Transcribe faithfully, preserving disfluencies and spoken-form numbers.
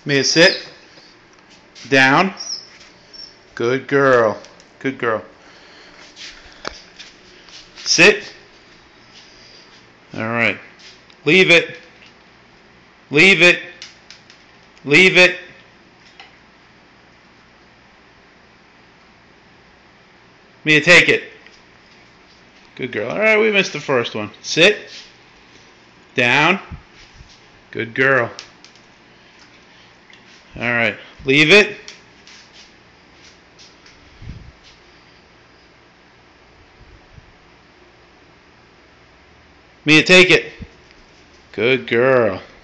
Mia, sit. Down. Good girl. Good girl. Sit. All right. Leave it. Leave it. Leave it. Mia, take it. Good girl. All right, we missed the first one. Sit. Down. Good girl. All right. Leave it. Mia, take it. Good girl.